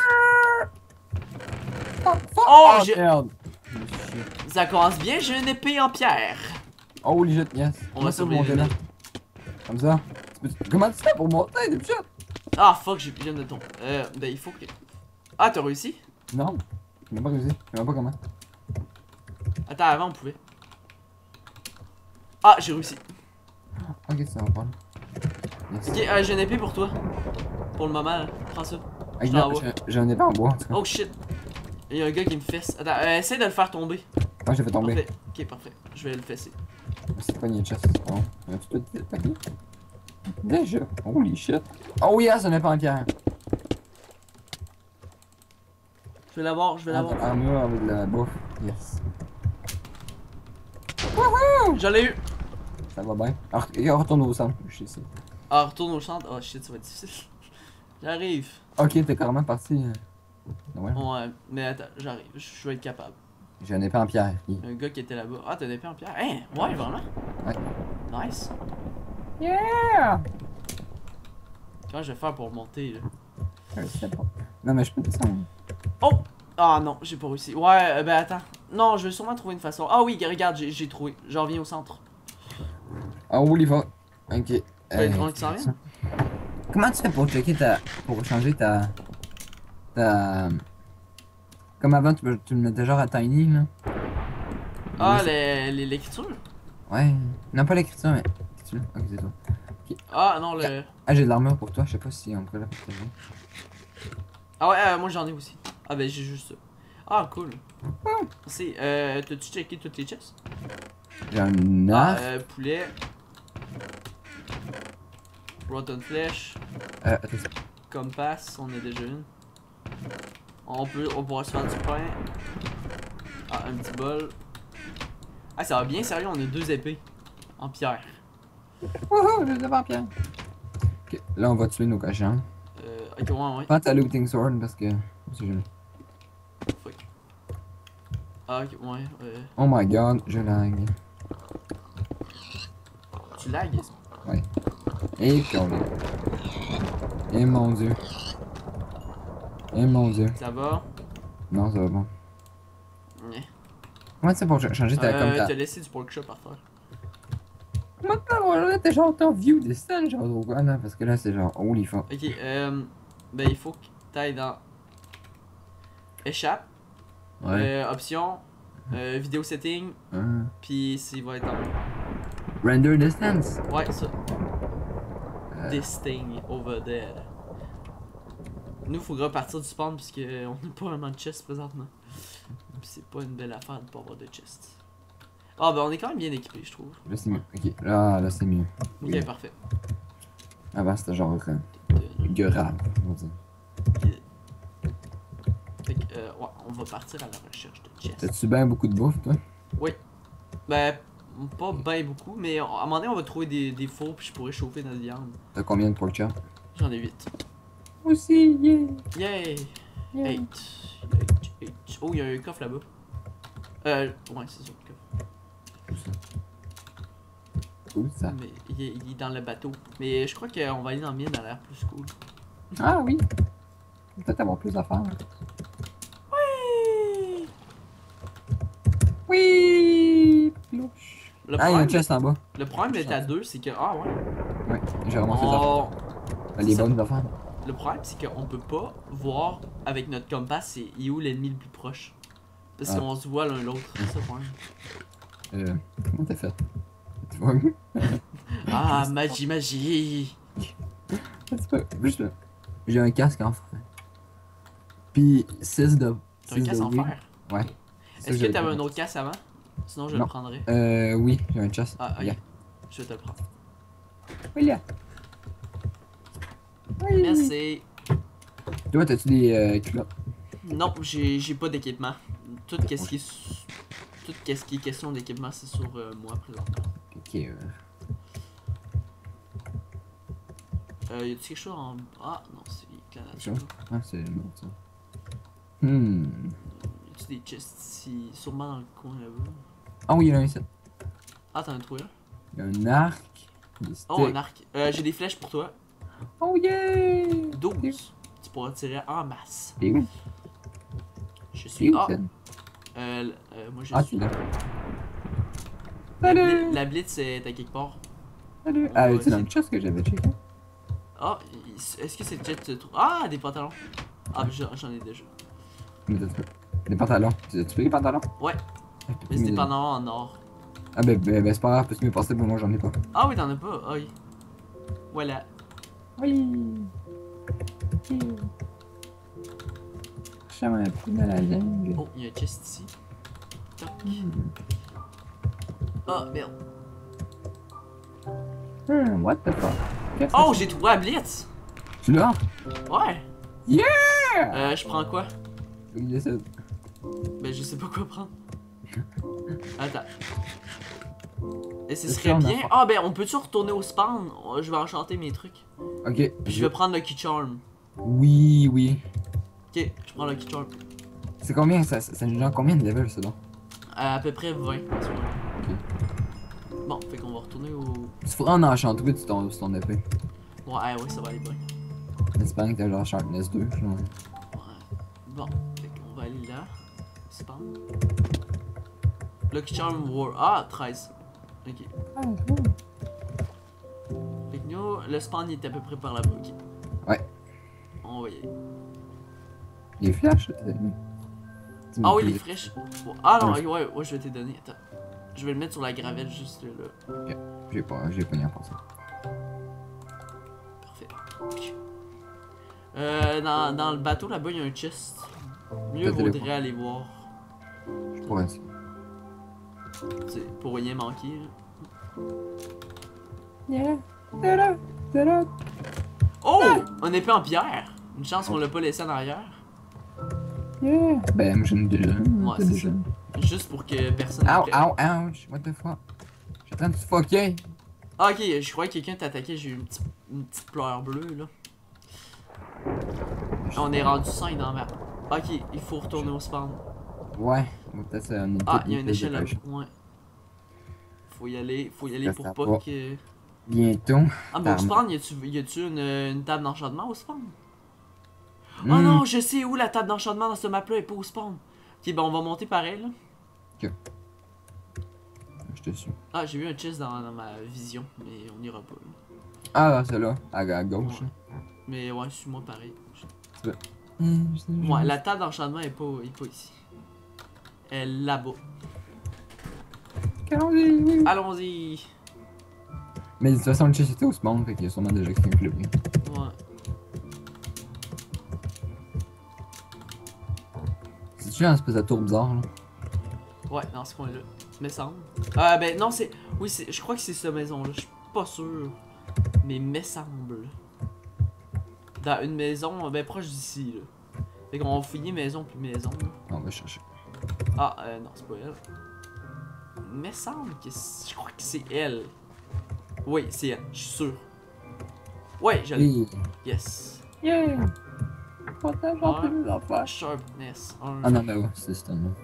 Oh, fuck. Oh, Ah, j'ai- merde. Je me suis chié. Ça commence bien, j'ai une épée en pierre. Oh, les shit, yes. On Comment va ça pour survivre. monter là? Comme ça. Tu peux- Comment tu fais pour monter, des shit? Ah fuck, j'ai viens de tomber. Euh, ben il faut que. Ah, t'as réussi? Non, j'ai même pas réussi. Je sais même pas comment. Attends, avant on pouvait. Ah, j'ai réussi. Ok, ça va prendre. Yes. Ok, euh, j'ai une épée pour toi. Pour le moment, là. Prends ça. Hey, je t'en là, vois. j'ai- J'en ai pas en bois en tout cas. Oh shit. Il y a un gars qui me fesse. Attends, euh, essaie de le faire tomber. Moi j'ai fait tomber. Parfait. Ok, parfait. Je vais le fesser. C'est pas une chest. Oh, un petit peu de papier. Déjà. Holy shit. Oh yes, on est pas en pierre. Je vais l'avoir, je vais Ah, l'avoir. t'as l'armure avec de la bouffe. Yes. Je l'ai eu. Ça va bien. Alors, et on retourne au centre. Je sais ça. Ah, retourne au centre. Oh shit, ça va être difficile. J'arrive. Ok, t'es carrément parti. euh. Ouais. Ouais, mais attends, j'arrive. Je vais être capable. J'ai un épée en pierre. Yeah. Un gars qui était là-bas. Ah, t'as une épée en pierre? Hein? Ouais, vraiment? Ouais. Nice. Yeah! Comment je vais faire pour monter, là? Je sais pas. Non, mais je peux descendre. Oh! Ah non, j'ai pas réussi. Ouais, euh, ben attends. Non, je vais sûrement trouver une façon. Ah oui, regarde, j'ai j'ai trouvé. Je reviens au centre. Ah, oh, il va. Ok. T'as le drone qui s'en vient? Comment tu fais pour checker ta. pour changer ta. ta. Comme avant, tu, tu le mettais genre à Tiny, là. Ah, Oui, les- les- l'écriture? Ouais. Non, pas l'écriture, mais. Qu'est-ce que tu veux? Ok, c'est toi. Ah non, le. Ah, j'ai de l'armure pour toi, je sais pas si on peut la partager. Ah ouais, euh, moi j'en ai aussi. Ah ben j'ai juste ça. Ah cool. C'est. Euh. T'as-tu checké toutes les chests? J'ai un Ah, arc. euh, poulet. Rotten Flesh. Euh, attends, ça. Compass, on a déjà une. On peut. On pourra se faire du pain. Ah, un petit bol. Ah, ça va bien, sérieux, on a deux épées. En pierre. Wouhou, je les avais en pierre. Ok, là on va tuer nos cochons. Euh. Ok, ouais, ouais. Prends ta looting sword parce que. C'est jamais. Fuck. Ah, ok, ouais. Euh. Oh my god, je lag. Tu lags? Et qu'on Et mon dieu. Et mon dieu. Ça va? Non, ça va pas. Ouais. Comment c'est pour ch- changer ta. comme Euh, ta. t'as laissé du pork chop par terre. Maintenant, là, t'es genre ton view distance, genre au quoi, là, parce que là, c'est genre holy fuck. Ok, euh. Ben, il faut que t'ailles dans. Échappe. Euh, option. Euh, vidéo setting. Hein. Puis s'il va être en. Render distance. Ouais, ça. Euh. This thing over there. Nous, faut repartir du spawn parce que on n'a pas vraiment de chest présentement. Puis c'est pas une belle affaire de pas avoir de chest. Ah, ben on est quand même bien équipé, je trouve. Là, c'est mieux. Ok, là, là, c'est mieux. Ok, Oui. parfait. Avant, c'était genre euh, Euh, grave, on va dire. Fait que, euh, ouais, on va partir à la recherche de chest. T'as-tu bien beaucoup de bouffe, toi? Ben, pas bien beaucoup, mais à un moment donné, on va trouver des, des fours puis je pourrais chauffer notre viande. T'as combien de pork chop? J'en ai huit. Aussi, yeah! Yay! Yeah. eight. eight. Oh, il y a un coffre là-bas. Euh, ouais, c'est ça, le coffre. Cool, ça. Mais il est, il est dans le bateau. Mais je crois qu'on va aller dans la mine, elle a l'air plus cool. Ah oui! Peut-être avoir plus à faire. Oui! Oui! Plouche. Le Ah, il y a problème, un chest en bas. le problème d'être à deux, c'est que. Ah ouais. Ouais, j'ai ramassé ça. On- Les ça. bonnes affaires. Le problème, c'est qu'on peut pas voir avec notre compass c'est il est où l'ennemi le plus proche. Parce Ah. qu'on se voit l'un l'autre. C'est ça le problème. Euh, comment t'as fait? Tu vois? Ah, magie, magie! C'est pas. Juste. J'ai un casque en fer. Puis six de. T'as un six casse de en weed. fer? Ouais. C'est ça Est-ce que j'avais t'avais pas. un autre casse avant? Sinon, je Non. le prendrais. Euh, oui, j'ai un chest. Ah, ok. Yeah. Je vais te le prendre. Oui, là. Oui. Merci. Toi, t'as-tu des euh, culottes? Non, j'ai j'ai pas d'équipement. Tout qu'est-ce qui est su- tout qu'est-ce qui est question d'équipement, c'est sur euh, moi présentement. Ok, euh. Euh, y a-tu quelque chose en. Ah, non, c'est la nature. Chose? Ah, c'est une autre, ça. Hmm. Y a-tu des chests ici? Sûrement dans le coin là-bas. Ah oui, il y en a un ici. Ah, t'en as trouvé un? Il y a un arc. Des sticks. Oh, un arc. Euh, j'ai des flèches pour toi. Oh yeah! douze. Tu pourras tirer en masse. T'es où? Je T'es suis. où, Ah, Ted? euh, euh, moi je Ah, suis. tu l'as. La, bli- Salut! la blitz est à quelque part. Salut! On Ah, va tu dans essayer. le chest que j'avais checké? Ah, est-ce que c'est déjà tu trouves. Ah, des pantalons. Ah, j'en ai déjà. Des pantalons. Tu as pris les pantalons? Ouais. Mais c'est des pantalons en or. Ah, ben, ben, ben c'est pas grave, peux-tu me passer pour moi, j'en ai pas. Ah, oui, t'en as pas. Ah, oui. Voilà. Oui. Je suis un peu dans la jungle. Oh, il y a un chest ici. Toc. Oh, merde. Hmm, what the fuck? Oh, j'ai trouvé la blitz! Tu l'as? Ouais! Yeah! Euh, je prends quoi? Oui, ça. Ben, je sais pas quoi prendre. Attends. Et ce Le serait charme bien. d'enfant. Ah, ben, on peut-tu retourner au spawn? Oh, je vais enchanter mes trucs. Ok. Puis je vais prendre Lucky Charm. Oui, oui. Ok, je prends Lucky Charm. C'est combien ça? C'est genre combien de levels ça donc? À, à peu près vingt. à ce moment-là. Ok. Bon, fait qu'on va retourner au. Tu feras en enchanter sur ton, sur ton épée. Ouais, ouais, ça va aller bien. J'espère que t'as genre Sharpness deux. Genre. Ouais. Bon, fait qu'on va aller là. Spawn. Lucky Charm War. Ah, treize. Ok. Ah, cool. Fait que nous, le spawn il est à peu près par là-bas. Ok. Ouais. On va y aller. Les flashs, t'as mis. Ah oui, les fraîches. Ah non, Ouais. ouais, ouais, je vais te les donner. Attends. Je vais le mettre sur la gravette juste là. Ok. J'ai pas, j'ai pas rien pour ça. Parfait. Euh, dans, dans le bateau là-bas, il y a un chest. Mieux Peut-être vaudrait aller voir. Je pourrais ça. C'est pour rien manquer. Là. Yeah. Ta-da. Ta-da. Oh! Un épée en pierre! Une chance qu'on l'a pas laissé en arrière. Yeah. Ben, moi j'en ai déjà. Ouais, c'est ça. Juste pour que personne. Ow, ne- ow, ouch. What the fuck? Je suis en train de te fucker. Ah, ok, je croyais que quelqu'un t'attaquait, j'ai eu une petite, une petite pleure bleue là. On est rendu cinq dans la map. Ok, il faut retourner au spawn. Ouais. Peut-être ça. Ah, il y a une échelle là. Ouais. Faut y aller, faut y aller Ça, pour ça pas va. que. Bientôt. Ah, mais au Par- spawn, y a-tu y a-tu une, une table d'enchantement au spawn? Oh Hmm. non, je sais où la table d'enchantement dans ce map là est pas au spawn. Ok, ben on va monter pareil là. Je te suis. Ah, j'ai vu un chest dans, dans ma vision, mais on ira pas là. Ah, c'est là. À, à gauche. Ouais. Mais ouais, suis-moi pareil. Hmm, je sais, je- Ouais, la table d'enchantement est pas, est pas ici. Elle est là-bas. Allons-y, oui. Allons-y! Mais de toute façon, le chest était au spawn, fait qu'il y a sûrement déjà quelqu'un qui l'a pris. Ouais. C'est-tu un espèce de tour bizarre, là? Ouais, dans ce coin-là. Me semble. Ah, ben non, c'est. Oui, c'est. Je crois que c'est cette maison-là. Je suis pas sûr. Mais me semble. Dans une maison, ben proche d'ici, là. Fait qu'on va fouiller maison puis maison, là. On va chercher. Ah, euh, non, c'est pas elle. Me semble que. c'est- Je crois que c'est elle. Oui, c'est elle, je suis sûr. Ouais, je l'ai. Oui. Yes. Yeah! Pourtant, j'en peux nous en faire. Sharpness un. Ah non, mais ouais, c'est ce là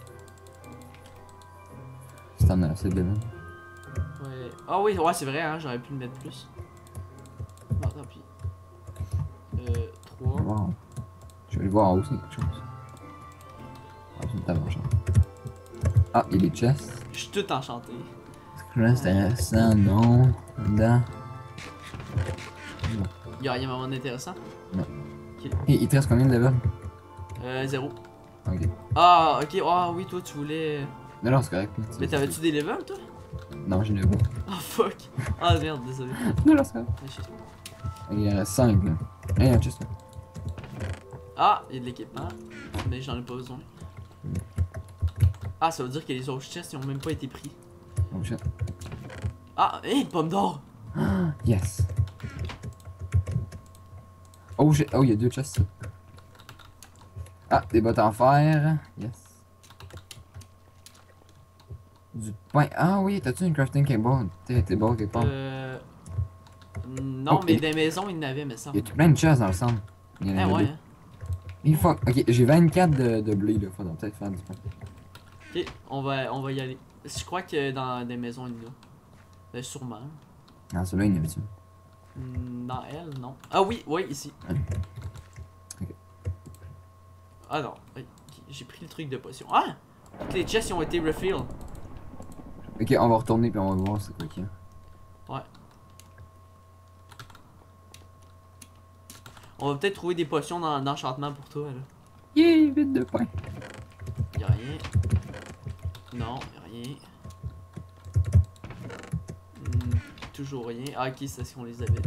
C'est un c'est bien. Ouais. Ah oui, ouais, c'est vrai, hein, j'aurais pu le mettre plus. Bon, tant pis. Euh, trois. Wow. Je vais aller voir en haut, c'est quelque chose. Ah, c'est une table enchantée. Ah, il y a des chests. Je suis tout enchanté. Là, c'est intéressant, non? Dedans. Y'a rien vraiment intéressant? Et il te reste combien de levels? Euh, zéro. Ok. Ah, ok, ah oui, toi tu voulais. Non, non, c'est correct. là. Mais t'avais-tu des levels, toi? Non, j'en ai pas. Oh fuck. Ah merde, désolé. Non, non, c'est correct. Mais je sais pas. Il y en reste cinq, là. Eh, il y a un chest, là. Ah, il y a de l'équipement. Mais j'en ai pas besoin. Ah, ça veut dire que les autres chests ils ont même pas été pris. Oh shit. Ah, hé, hey, pomme d'or! Yes. Oh shit. Oh, il y a deux chests. ça. Ah, des bottes en fer. Yes. Du pain. Ah oui, t'as-tu une crafting table? T'es t'es bon quelque part. Euh. Non, Ok. mais des maisons, il n'avait, mais ça. Il y a plein de chests dans le centre. Il y en Ah avait ouais, deux. hein. Il fuck. Ok, j'ai vingt-quatre de, de blé là. Faudrait peut-être faire du pain. Ok, on va, on va y aller. Je crois que dans des maisons, il y en a. Ben, sûrement. Ah, celui-là, il y en avait-tu? Hmm, Dans elle, non. Ah oui, oui, ici. Ouais. Ok. Ah non, ok, j'ai pris le truc de potion. Ah! Toutes les chests ils ont été refilled. Ok, on va retourner puis on va voir c'est quoi qu'il y a. Ouais. On va peut-être trouver des potions d'en- d'enchantement pour toi, là. Yeah, vite de pain. Y'a rien. Non, y'a rien. Hmm, toujours rien. Ah, ok, c'est ce qu'on les avait.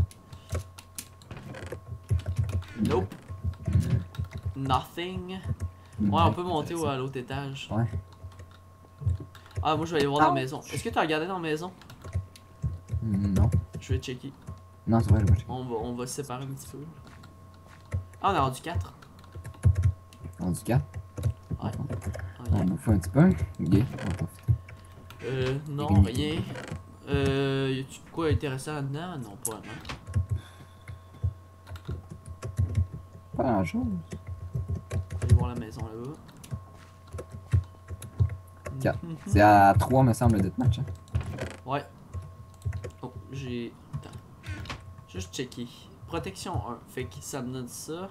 Nope. Nothing. Ouais, on peut monter au- à l'autre étage. Ouais. Ah, moi je vais aller voir dans la maison. Est-ce que tu as regardé dans la maison? Non. Je vais checker. Non, c'est vrai, je vais checker. On va, on va se séparer un petit peu. Ah, on a rendu quatre. On dit quatre. Ouais. On bouffe un petit peu. Ok, on va pas. Euh, non, rien. Euh, y a-tu de quoi intéressant là-dedans? Non, pas vraiment. Pas grand chose. On va aller voir la maison là-bas. Quatre. Mhm. C'est à trois, me semble, le deathmatch. Hein. Ouais. Oh, j'ai. Attends. Juste checker. Protection un. Fait que ça me donne ça.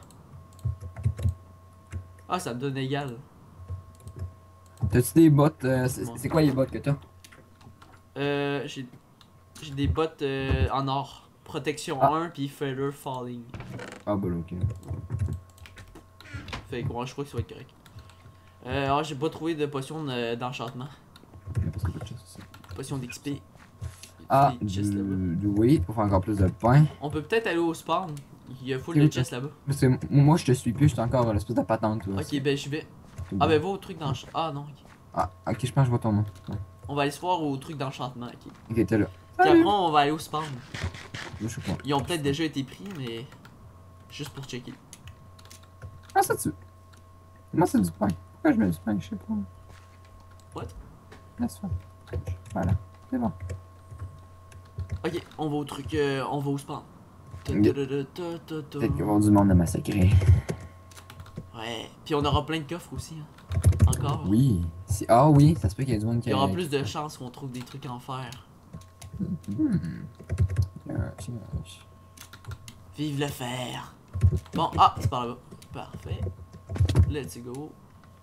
Ah, ça me donne égal. T'as-tu des bottes? euh, c'est Ouais. c'est quoi les bottes que t'as? Euh, j'ai. J'ai des bottes euh, en or. Protection Ah. un puis Feather Falling. Ah, bah, ok. Fait que ouais, je crois que ça va être correct. Euh, ah, j'ai pas trouvé de potion de- d'enchantement. Il y a pas de chest aussi. Potion d'X P. Ah, Des chests là-bas. du, du weed pour faire encore plus de pain. On peut peut-être aller au spawn. Il y a full Oui, de chests là-bas. Parce que m- moi, je te suis plus, je suis encore l'espèce de patente. Toi, Ok, ben je vais. Ah, ben va au truc d'enchantement. Ah non, ok. Ah, ok, je pense que je vois ton nom. Ouais. On va aller se voir au truc d'enchantement, ok. Ok, t'es là. Puis après, on va aller au spawn. Je sais pas. Ils ont peut-être déjà été pris, mais. Juste pour checker. Ah, ça tue. Moi, c'est du pain. Pourquoi je mets du pain? Je sais pas. What? Laisse faire. Voilà, c'est bon. Ok, on va au truc. Euh, on va au spawn. Ta- Ok. ta- ta- ta- ta- ta- ta. Peut-être qu'il va y avoir du monde à massacrer. Ouais. Puis on aura plein de coffres aussi. Hein. Encore. Oui. Si... Ah oui, ça se peut qu'il y ait du monde qui Il y aura qui- plus de chances qu'on trouve des trucs en fer. Hmm. Tiens, tiens. Vive le fer! Bon, ah, c'est par là-bas. Parfait. Let's go.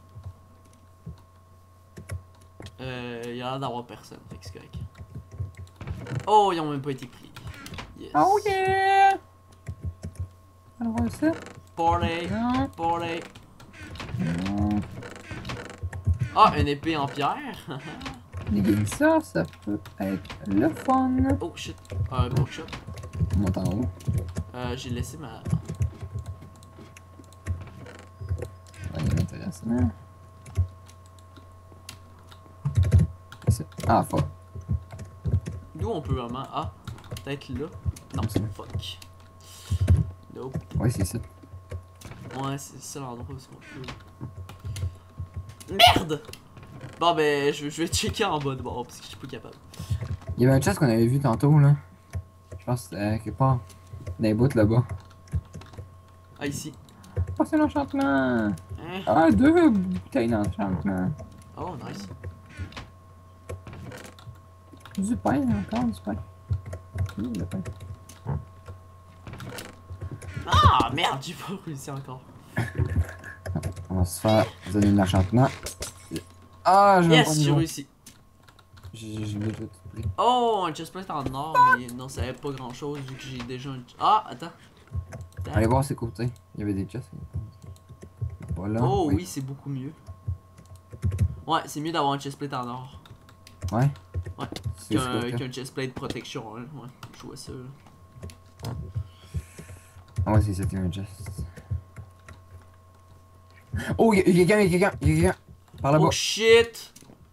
Euh, il y a l'air d'avoir personne, fait que c'est correct. Oh, ils ont même pas été pris. Yes. Oh yeah! Alors, ça? Party, Non. party. Non. Ah, une épée en pierre. Dégaine ça, ça peut être le fun. Oh shit. Un bookshop. On monte en haut. Euh, j'ai laissé ma. Rien d'intéressant. Ici. Ah, fuck. D'où on peut vraiment. Ah, peut-être là. Non, Comme ça. fuck. Nope. Ouais, c'est ça. Ouais, c'est ça l'endroit où on peut. Merde! Bon, ben, je, je vais checker en bas de bord parce que je suis pas capable. Il y avait un chest qu'on avait vu tantôt, là. Je pense que c'était quelque part. Dans les bouts là-bas. Ah, ici. Oh, c'est l'enchantement! Hein? Ah, deux bouteilles d'enchantement. Oh, nice. Du pain, encore du pain. Oui, le pain. Ah, merde, j'ai pas réussi encore. On va se faire donner de l'enchantement. Ah, je vais Yes, j'ai réussi. J'ai j'ai déjà tout pris. Oh, un chestplate en or, mais non, ça avait pas grand chose vu que j'ai déjà un. Ah, attends. Attends. Allez voir ses côtés. Il y avait des chests. Pas là. Oh, oui, c'est beaucoup mieux. Ouais, c'est mieux d'avoir un chestplate en or Ouais. Ouais. C'est qu'un ce que qu'un chestplate protection. Hein. Ouais, je vois ça. Là. Ah ouais, c'est ça, un chest. Oh, il y a quelqu'un, il y a quelqu'un, il y a quelqu'un. Par là-bas. Oh shit!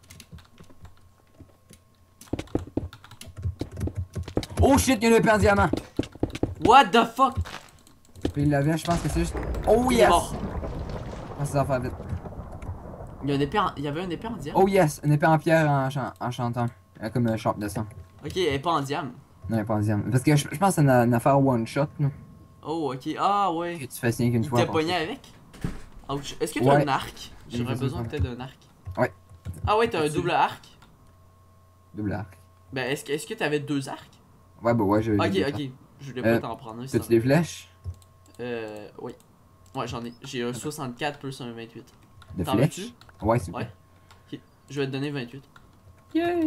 Oh shit, il y a une épée en diamant. What the fuck? Puis il l'avait, je pense que c'est juste. Oh Il est yes! mort. Ah, c'est ça, faire vite. Il y, a une épée en... Il y avait une épée en diamant? Oh yes, une épée en pierre en, chan- en chantant. Euh, Comme un sharp de sang. Ok, elle est pas en diamant. Non, elle est pas en diamant. Parce que je, je pense que c'est une, une affaire one shot, là. Oh, ok. Ah, Que ouais. tu fais signer qu'une Il fois. t'a pour pogné ça. avec? Ouch. Est-ce que t'as Ouais. un arc? J'ai J'aurais besoin besoin de- peut-être d'un arc. Ouais. Ah ouais, t'as un Là-dessus. double arc? Double arc. Ben, est-ce que est-ce que t'avais deux arcs? Ouais, bah ouais, j'ai. Ok, j'ai- ok. Je voulais Euh, pas t'en prendre un. T'as-tu sinon- des flèches? Euh, oui. Ouais, j'en ai. J'ai un soixante-quatre plus un vingt-huit. De T'en flèches? veux-tu? Ouais, c'est Ouais. Ok. Je vais te donner vingt-huit. Yeah!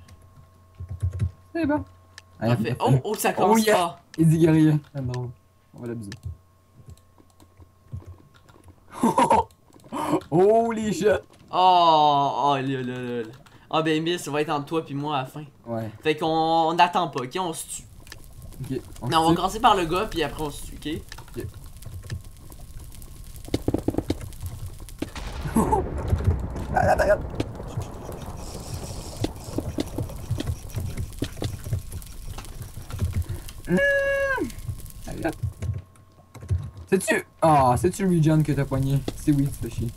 C'est bon. Allez, Parfait. parfait. Oh, oh, ça commence Oh, yeah. pas. Il dit guerrier. C'est drôle. On va l'abuser. Holy shit! Oh, oh, là, là, là. Ah, ben, Emile, ça va être entre toi puis moi à la fin. Ouais. Fait qu'on on n'attend pas, ok? On se tue. Ok. On Non, on va se tue. commencer par le gars, puis après on se tue, ok? Ok. Arrête, arrête! Mmh. Arrête. C'est-tu. Ah, c'est-tu Regen que t'as poigné? C'est oui, tu fais chier.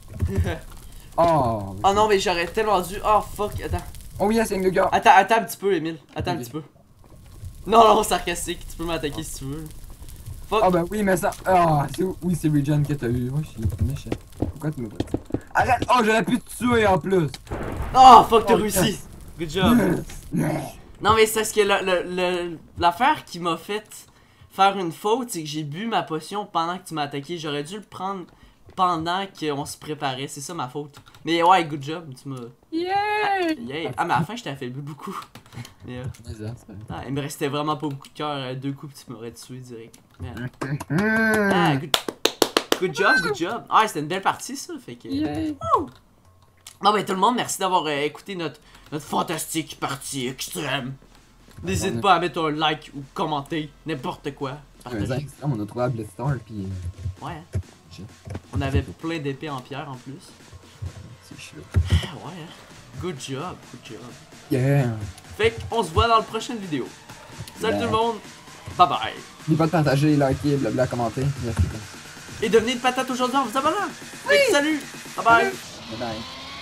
Oh. Oh non, mais j'aurais tellement dû. Oh fuck, attends. Oh yes, une de cœur. Attends, attends un petit peu, Emile. Attends Ok. un petit peu. Non, non, sarcastique. Tu peux m'attaquer si tu veux. Fuck. Ah ben oui, mais ça. Ah, c'est oui, c'est Regen que t'as eu. Moi, je suis méchant. Pourquoi tu me dis? Arrête! Oh, j'aurais pu te tuer en plus! Oh fuck, t'as Oh, réussi. yes. Good job. Non, mais c'est parce que le- le- le- l'affaire qui m'a fait faire une faute, c'est que j'ai bu ma potion pendant que tu m'as attaqué. J'aurais dû le prendre pendant qu'on se préparait. C'est ça ma faute. Mais ouais, good job. Tu m'as. Yeah! Yeah. Ah, mais à la fin, je t'ai affaibli beaucoup. Mais, euh, Mais ça, c'est ah, il me restait vraiment pas beaucoup de cœur. euh, Deux coups, puis tu m'aurais tué direct. Merde. vrai. Ah, good, good job, good job. Ah, c'était une belle partie, ça. Fait que. Yeah! Non, ben tout le monde, merci d'avoir euh, écouté notre, notre fantastique partie extrême. N'hésite On a- pas à mettre un like ou commenter, n'importe quoi. Un Partager. on a trouvé la Blitzstar pis. Ouais. hein. Shit. On avait plein d'épées en pierre en plus. C'est chaud. Ah ouais. hein. Good job, good job. Yeah! Fait qu'on se voit dans la prochaine vidéo. Salut Yeah. tout le monde. Bye bye. N'oubliez pas de partager, liker, blabla, commenter. Merci. Et devenez une patate aujourd'hui en vous abonnant. Fait que salut. Bye bye. Bye bye.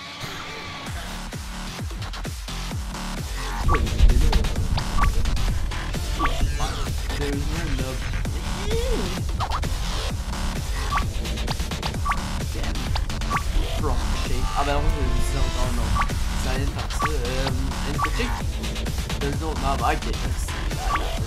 Sérieusement, là. Frog shape. Ah ben non, je le disais encore, non. Ça vient de faire ça. Euh, une critique. There's no. Non, bah, ok. Merci.